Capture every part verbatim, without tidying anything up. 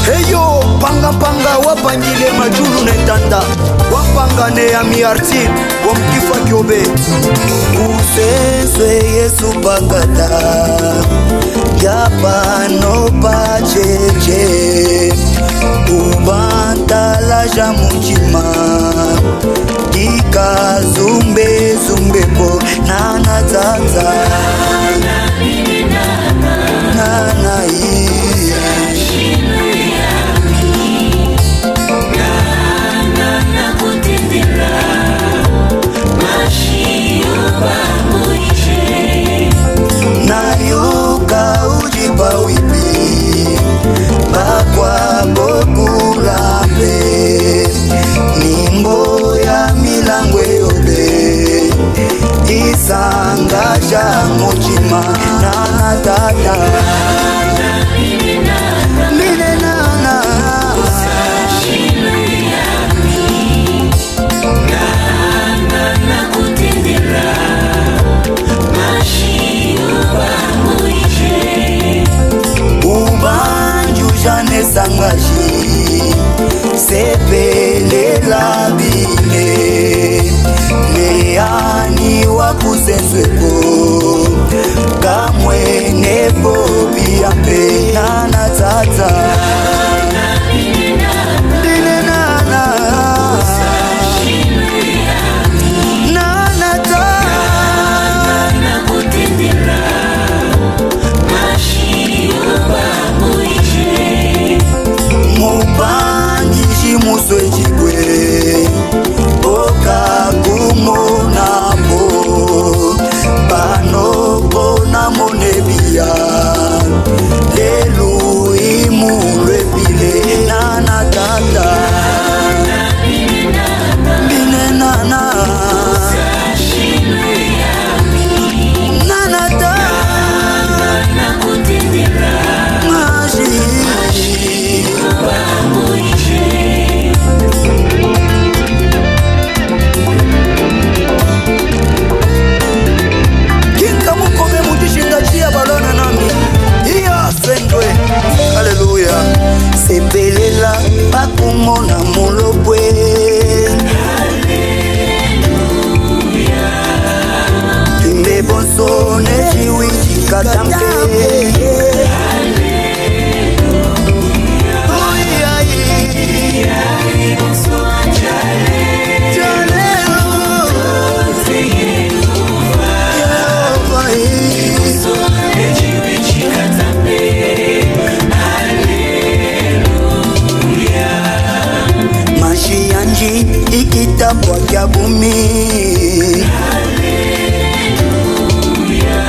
Eyo panga panga wapangile majulu netanda wapangane ya miarti wamkifa kyobe useswe Yesu bagada yapa no pacheche ubantala jamuchima dika zumbe zumbe po nana tata nana i Nayuka ujiba wipi bakwa bokulambe nimbo ya milangwe yobe isanga ja muchima nana tata mine nana Jane sangaji Sepelela bine Neani wakusenswepo Kamwe nepo biampe Nana tata Dine nana Nana tata Mubangi muswe chikwe Oka kumona po Pano bona monebia Lelu imulwe pile Nana tata Bine nana Nana tata Maji Hallelujah. Sepelela pakumona mulopwe. Hallelujah. Tumbe bonsone chiwichi katampe. Hallelujah. Oh yeah yeah. Bonsone chale. Chale. Bonsone chiwichi katampe. Yanji ikitapwa kya bumi. Hallelujah.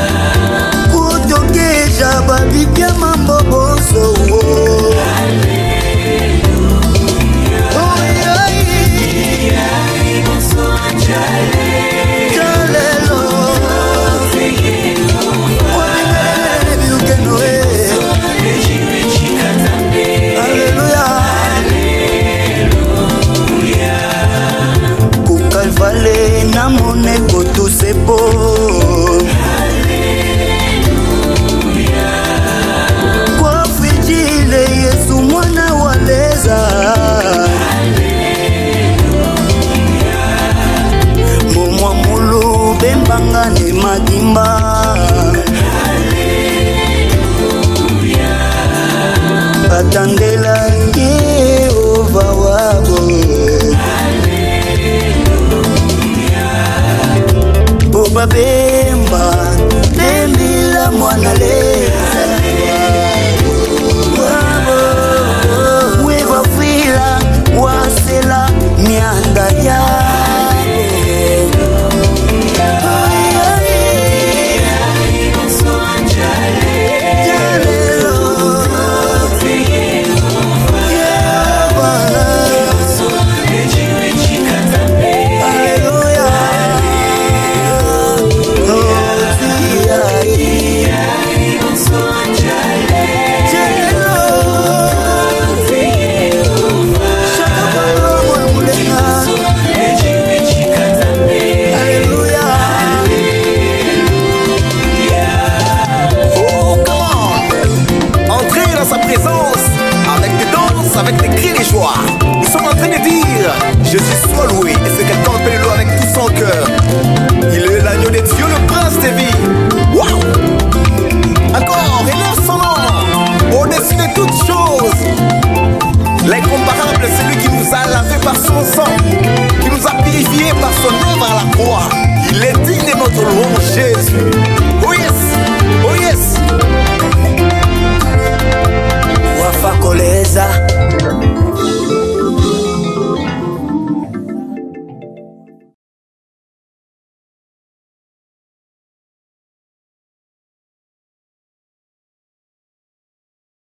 Kutokesha babibia mambo boso. Hallelujah. Oh yeah yeah. Boso chale. Chalelo. Hallelujah. Vale namone kotu sepo. Hallelujah. Kwa fijile Yesu mwana waleza. Hallelujah. Mumwa mulu bembanga ne madimba. Hallelujah. Atandela Yehova wabo. Babemba Bembila mwana leza Wewa fila Wasela mianda ya So incomparable, celui qui nous a lavé par son sang, qui nous a purifié par son œuvre à la croix. Il est digne de notre louange, Jésus.